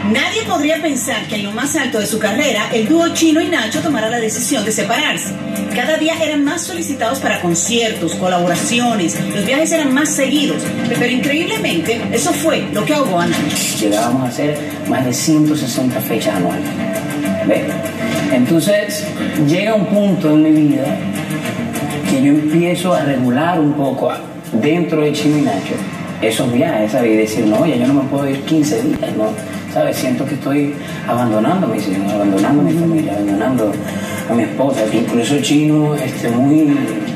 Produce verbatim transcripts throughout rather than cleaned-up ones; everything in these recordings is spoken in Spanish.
Nadie podría pensar que en lo más alto de su carrera, el dúo Chino y Nacho tomara la decisión de separarse. Cada día eran más solicitados para conciertos, colaboraciones, los viajes eran más seguidos, pero increíblemente eso fue lo que ahogó a Nacho. Llegábamos a hacer más de ciento sesenta fechas anuales. ¿Ves? Entonces llega un punto en mi vida que yo empiezo a regular un poco dentro de Chino y Nacho esos viajes, ¿sabes? Y decir, no, ya yo no me puedo ir quince días, ¿no? ¿Sabes? Siento que estoy abandonando a mis hijos, abandonando a mi familia, abandonando a mi esposa. Incluso Chino, este, muy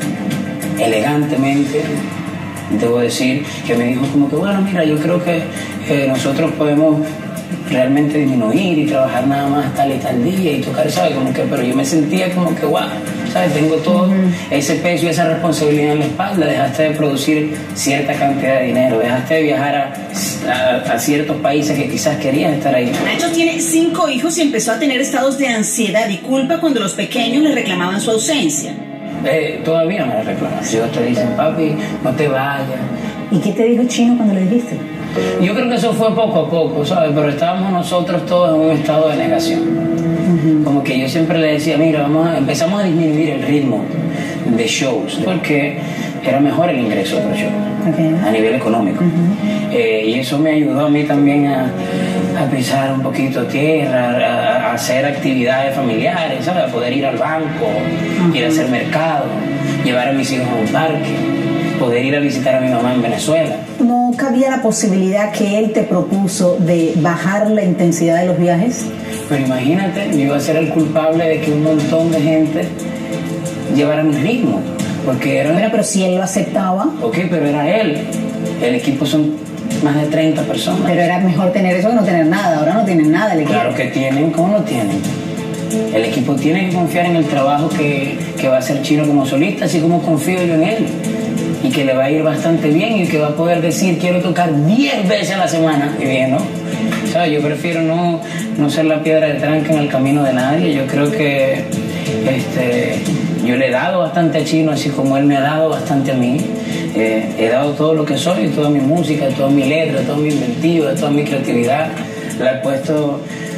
elegantemente, debo decir, que me dijo como que, bueno, mira, yo creo que eh, nosotros podemos realmente disminuir y trabajar nada más tal y tal día y tocar, ¿sabes? Como que, pero yo me sentía como que, wow, ¿sabes? Tengo todo ese peso y esa responsabilidad en la espalda. Dejaste de producir cierta cantidad de dinero, dejaste de viajar a, a, a ciertos países que quizás querías estar ahí. Nacho tiene cinco hijos y empezó a tener estados de ansiedad y culpa cuando los pequeños le reclamaban su ausencia. Eh, todavía me la reclaman. Si ellos te dicen, papi, no te vayas. ¿Y qué te dijo Chino cuando le dijiste? Yo creo que eso fue poco a poco, ¿sabes? Pero estábamos nosotros todos en un estado de negación. Uh-huh. Como que yo siempre le decía, mira, vamos a, empezamos a disminuir el ritmo de shows, porque era mejor el ingreso por show, okay, a nivel económico. Uh-huh. eh, y eso me ayudó a mí también a, a pisar un poquito tierra, a, a hacer actividades familiares, ¿sabes? A poder ir al banco, uh-huh, ir a hacer mercado, llevar a mis hijos a un parque, poder ir a visitar a mi mamá en Venezuela. ¿No cabía la posibilidad que él te propuso de bajar la intensidad de los viajes? Pero imagínate, yo iba a ser el culpable de que un montón de gente llevara mi ritmo, porque era... Bueno, pero si él lo aceptaba... Ok, pero era él. El equipo son más de treinta personas. Pero era mejor tener eso que no tener nada. Ahora no tienen nada el equipo. Claro que tienen, ¿cómo lo tienen? El equipo tiene que confiar en el trabajo que, que va a hacer Chino como solista, así como confío yo en él. Y que le va a ir bastante bien y que va a poder decir, quiero tocar diez veces a la semana. Y bien, ¿no? ¿Sabes? Yo prefiero no, no ser la piedra de tranca en el camino de nadie. Yo creo que este, yo le he dado bastante a Chino, así como él me ha dado bastante a mí. Eh, he dado todo lo que soy, toda mi música, toda mi letra, toda mi inventiva, toda mi creatividad. La he puesto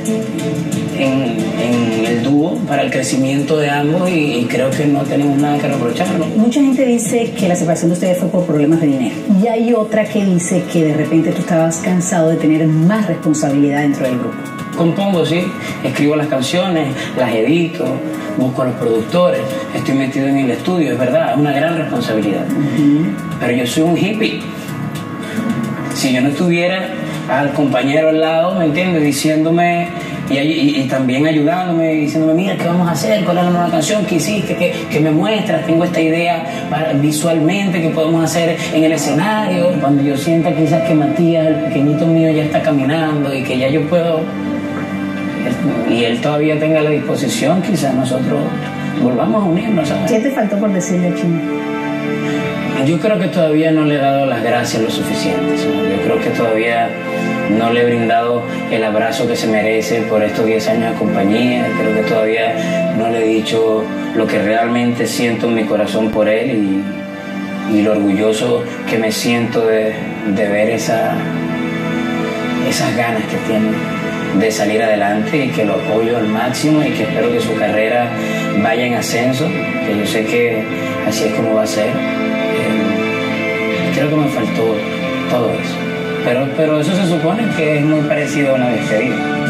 en, en el dúo para el crecimiento de ambos y, y creo que no tenemos nada que reprocharnos. Mucha gente dice que la separación de ustedes fue por problemas de dinero y hay otra que dice que de repente tú estabas cansado de tener más responsabilidad dentro del grupo. Compongo, sí, escribo las canciones, las edito, busco a los productores, estoy metido en el estudio, es verdad, es una gran responsabilidad. Uh-huh. Pero yo soy un hippie. Si yo no estuviera al compañero al lado, ¿me entiendes? Diciéndome y, y, y también ayudándome, diciéndome, mira, ¿qué vamos a hacer? ¿Cuál es la nueva canción que hiciste? ¿Qué, qué me muestras? Tengo esta idea para, visualmente que podemos hacer en el escenario. Cuando yo sienta quizás que Matías, el pequeñito mío, ya está caminando y que ya yo puedo, y él todavía tenga la disposición, quizás nosotros volvamos a unirnos, ¿sabes? ¿Qué te faltó por decirle a Chino? Yo creo que todavía no le he dado las gracias lo suficiente, ¿sabes? Yo creo que todavía no le he brindado el abrazo que se merece por estos diez años de compañía. Creo que todavía no le he dicho lo que realmente siento en mi corazón por él y, y lo orgulloso que me siento de, de ver esa, esas ganas que tiene de salir adelante y que lo apoyo al máximo y que espero que su carrera vaya en ascenso, que yo sé que así es como va a ser. Eh, creo que me faltó todo eso, pero, pero eso se supone que es muy parecido a una despedida.